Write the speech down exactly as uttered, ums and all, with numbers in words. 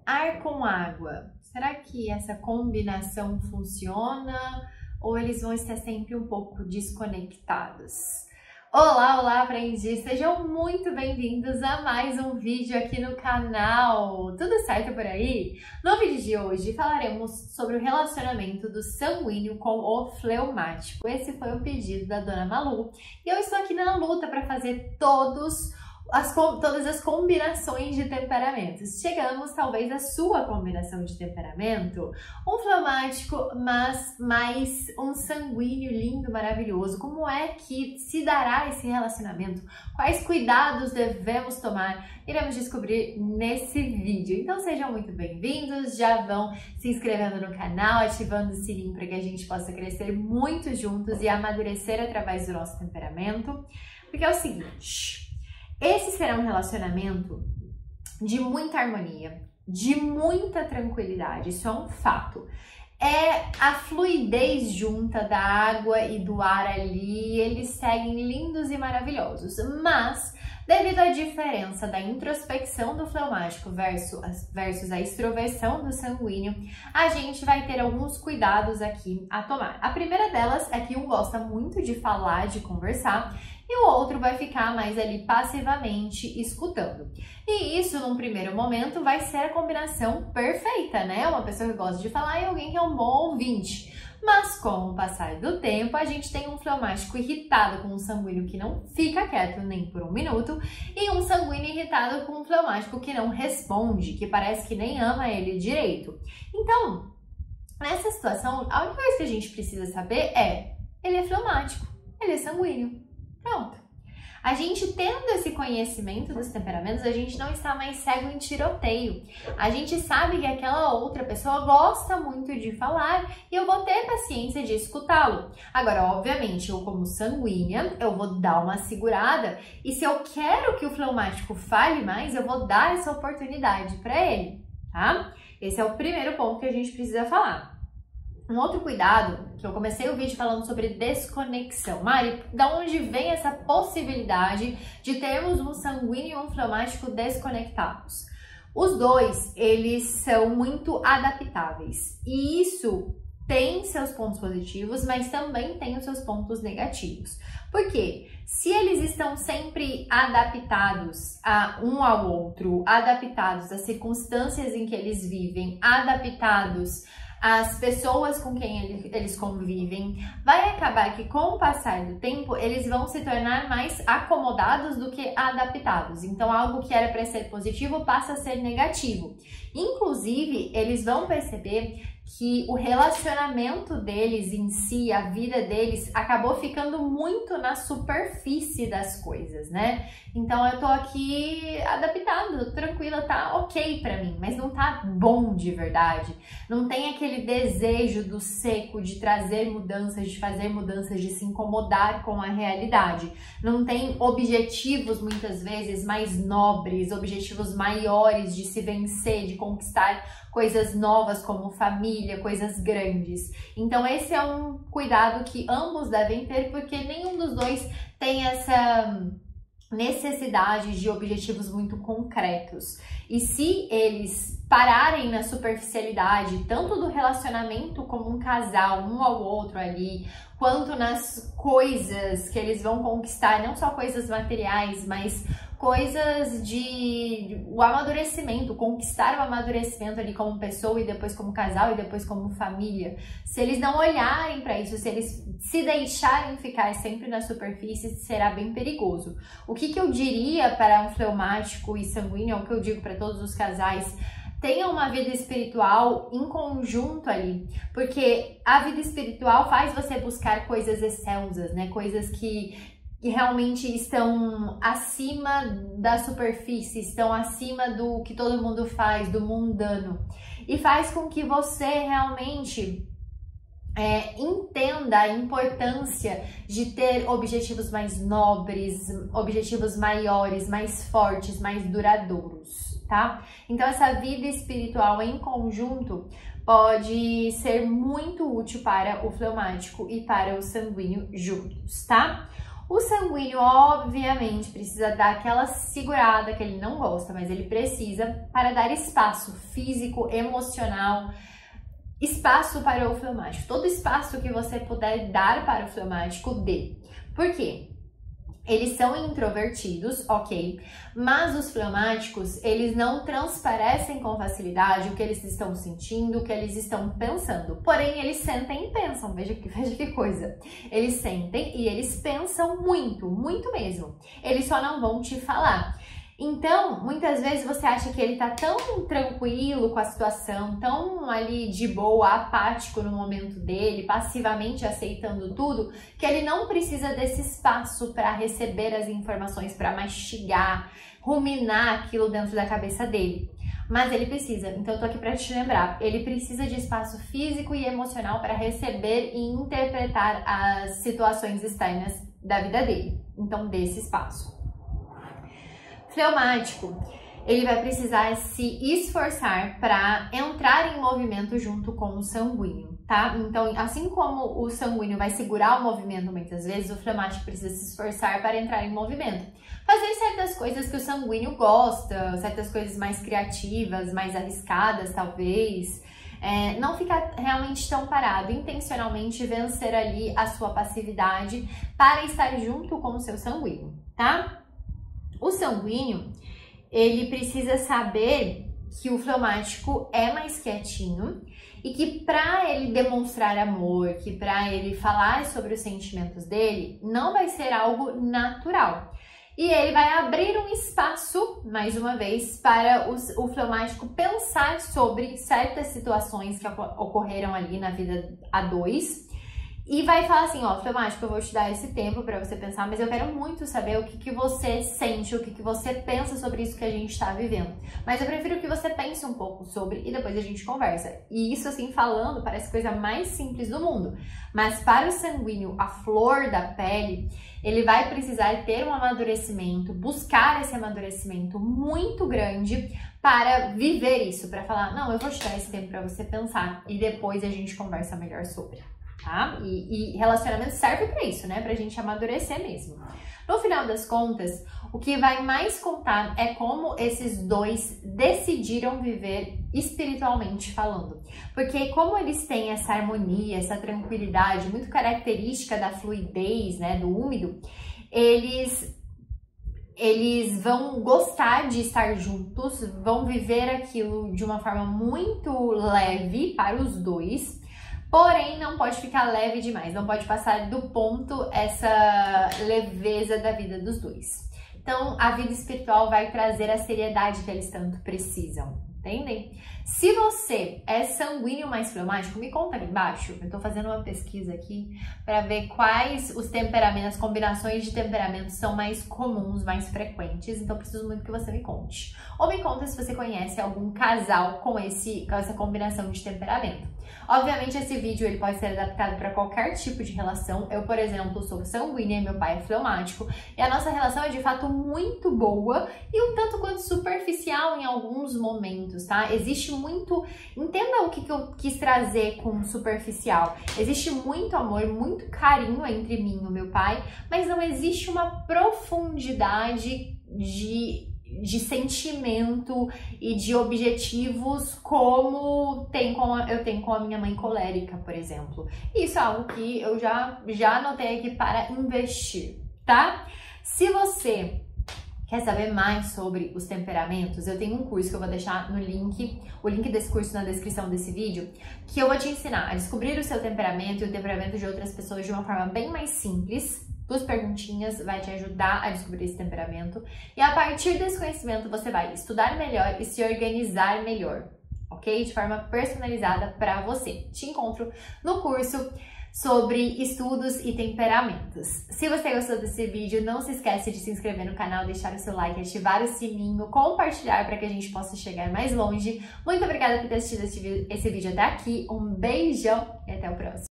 Ar com água. Será que essa combinação funciona ou eles vão estar sempre um pouco desconectados? Olá, olá, aprendiz! Sejam muito bem-vindos a mais um vídeo aqui no canal. Tudo certo por aí? No vídeo de hoje falaremos sobre o relacionamento do sanguíneo com o fleumático. Esse foi o pedido da Dona Malu e eu estou aqui na luta para fazer todos As, todas as combinações de temperamentos. Chegamos talvez à sua combinação de temperamento, um fleumático, mas mais um sanguíneo lindo, maravilhoso. Como é que se dará esse relacionamento? Quais cuidados devemos tomar? Iremos descobrir nesse vídeo. Então sejam muito bem-vindos, já vão se inscrevendo no canal, ativando o sininho para que a gente possa crescer muito juntos e amadurecer através do nosso temperamento. Porque é o seguinte... Esse será um relacionamento de muita harmonia, de muita tranquilidade, isso é um fato. É a fluidez junta da água e do ar ali, eles seguem lindos e maravilhosos, mas devido à diferença da introspecção do fleumático versus, versus a extroversão do sanguíneo, a gente vai ter alguns cuidados aqui a tomar. A primeira delas é que um gosta muito de falar, de conversar, e o outro vai ficar mais ali passivamente escutando. E isso, num primeiro momento, vai ser a combinação perfeita, né? Uma pessoa que gosta de falar e alguém que é um bom ouvinte. Mas com o passar do tempo, a gente tem um fleumático irritado com um sanguíneo que não fica quieto nem por um minuto e um sanguíneo irritado com um fleumático que não responde, que parece que nem ama ele direito. Então, nessa situação, a única coisa que a gente precisa saber é: ele é fleumático, ele é sanguíneo. Pronto. A gente tendo esse conhecimento dos temperamentos, a gente não está mais cego em tiroteio. A gente sabe que aquela outra pessoa gosta muito de falar e eu vou ter paciência de escutá-lo. Agora, obviamente, eu como sanguínea, eu vou dar uma segurada e se eu quero que o fleumático fale mais, eu vou dar essa oportunidade para ele, tá? Esse é o primeiro ponto que a gente precisa falar. Um outro cuidado, que eu comecei o vídeo falando sobre desconexão. Mari, da onde vem essa possibilidade de termos um sanguíneo e um fleumático desconectados? Os dois, eles são muito adaptáveis. E isso tem seus pontos positivos, mas também tem os seus pontos negativos. Por quê? Se eles estão sempre adaptados a um ao outro, adaptados às circunstâncias em que eles vivem, adaptados as pessoas com quem eles convivem, vai acabar que com o passar do tempo eles vão se tornar mais acomodados do que adaptados. Então algo que era para ser positivo passa a ser negativo. Inclusive, eles vão perceber que o relacionamento deles em si, a vida deles, acabou ficando muito na superfície das coisas, né? Então eu tô aqui adaptado, tranquila, tá ok pra mim, mas não tá bom de verdade. Não tem aquele desejo do seco de trazer mudanças, de fazer mudanças, de se incomodar com a realidade. Não tem objetivos, muitas vezes, mais nobres, objetivos maiores de se vencer, de conquistar coisas novas como família, coisas grandes. Então esse é um cuidado que ambos devem ter, porque nenhum dos dois tem essa necessidade de objetivos muito concretos. E se eles pararem na superficialidade, tanto do relacionamento como um casal, um ao outro ali, quanto nas coisas que eles vão conquistar, não só coisas materiais, mas coisas de o amadurecimento, conquistar o amadurecimento ali como pessoa e depois como casal e depois como família. Se eles não olharem para isso, se eles se deixarem ficar sempre na superfície, será bem perigoso. O que, que eu diria para um fleumático e sanguíneo, é o que eu digo para todos os casais: tenha uma vida espiritual em conjunto ali, porque a vida espiritual faz você buscar coisas excelsas, né? Coisas que que realmente estão acima da superfície, estão acima do que todo mundo faz, do mundano. E faz com que você realmente é, entenda a importância de ter objetivos mais nobres, objetivos maiores, mais fortes, mais duradouros, tá? Então essa vida espiritual em conjunto pode ser muito útil para o fleumático e para o sanguíneo juntos, tá? O sanguíneo, obviamente, precisa dar aquela segurada que ele não gosta, mas ele precisa para dar espaço físico, emocional, espaço para o fleumático. Todo espaço que você puder dar para o fleumático, dê. Por quê? Eles são introvertidos, ok, mas os fleumáticos, eles não transparecem com facilidade o que eles estão sentindo, o que eles estão pensando. Porém, eles sentem e pensam, veja que, veja que coisa. Eles sentem e eles pensam muito, muito mesmo. Eles só não vão te falar. Então, muitas vezes você acha que ele tá tão tranquilo com a situação, tão ali de boa, apático no momento dele, passivamente aceitando tudo, que ele não precisa desse espaço para receber as informações, para mastigar, ruminar aquilo dentro da cabeça dele. Mas ele precisa, então eu tô aqui para te lembrar, ele precisa de espaço físico e emocional para receber e interpretar as situações externas da vida dele. Então, desse espaço. Fleumático, ele vai precisar se esforçar para entrar em movimento junto com o sanguíneo, tá? Então, assim como o sanguíneo vai segurar o movimento muitas vezes, o fleumático precisa se esforçar para entrar em movimento. Fazer certas coisas que o sanguíneo gosta, certas coisas mais criativas, mais arriscadas, talvez. É, não ficar realmente tão parado, intencionalmente vencer ali a sua passividade para estar junto com o seu sanguíneo, tá? O sanguíneo, ele precisa saber que o fleumático é mais quietinho e que para ele demonstrar amor, que para ele falar sobre os sentimentos dele, não vai ser algo natural. E ele vai abrir um espaço, mais uma vez, para os, o fleumático pensar sobre certas situações que ocorreram ali na vida a dois. E vai falar assim, ó, fleumático, eu vou te dar esse tempo para você pensar, mas eu quero muito saber o que, que você sente, o que, que você pensa sobre isso que a gente está vivendo. Mas eu prefiro que você pense um pouco sobre e depois a gente conversa. E isso, assim, falando, parece a coisa mais simples do mundo. Mas para o sanguíneo, a flor da pele, ele vai precisar ter um amadurecimento, buscar esse amadurecimento muito grande para viver isso, para falar, não, eu vou te dar esse tempo para você pensar e depois a gente conversa melhor sobre. Tá? E, e relacionamento serve para isso, né? Pra gente amadurecer mesmo. No final das contas, o que vai mais contar é como esses dois decidiram viver espiritualmente falando. Porque como eles têm essa harmonia, essa tranquilidade muito característica da fluidez, né, do úmido, eles eles vão gostar de estar juntos, vão viver aquilo de uma forma muito leve para os dois. Porém, não pode ficar leve demais, não pode passar do ponto essa leveza da vida dos dois. Então, a vida espiritual vai trazer a seriedade que eles tanto precisam, entendem? Se você é sanguíneo mais fleumático, me conta aqui embaixo. Eu tô fazendo uma pesquisa aqui para ver quais os temperamentos, as combinações de temperamentos são mais comuns, mais frequentes. Então, preciso muito que você me conte. Ou me conta se você conhece algum casal com, esse, com essa combinação de temperamento. Obviamente, esse vídeo ele pode ser adaptado para qualquer tipo de relação. Eu, por exemplo, sou sanguínea e meu pai é fleumático. E a nossa relação é, de fato, muito boa e um tanto quanto superficial em alguns momentos, tá? Existe muito... Entenda o que, que eu quis trazer com superficial. Existe muito amor, muito carinho entre mim e o meu pai, mas não existe uma profundidade de... de sentimento e de objetivos como tem com a, eu tenho com a minha mãe colérica, por exemplo. Isso é algo que eu já, já anotei aqui para investir, tá? Se você quer saber mais sobre os temperamentos, eu tenho um curso que eu vou deixar no link, o link desse curso na descrição desse vídeo, que eu vou te ensinar a descobrir o seu temperamento e o temperamento de outras pessoas de uma forma bem mais simples. Duas perguntinhas vai te ajudar a descobrir esse temperamento e a partir desse conhecimento você vai estudar melhor e se organizar melhor, ok? De forma personalizada para você. Te encontro no curso sobre estudos e temperamentos. Se você gostou desse vídeo, não se esquece de se inscrever no canal, deixar o seu like, ativar o sininho, compartilhar para que a gente possa chegar mais longe. Muito obrigada por ter assistido esse vídeo até aqui, um beijão e até o próximo.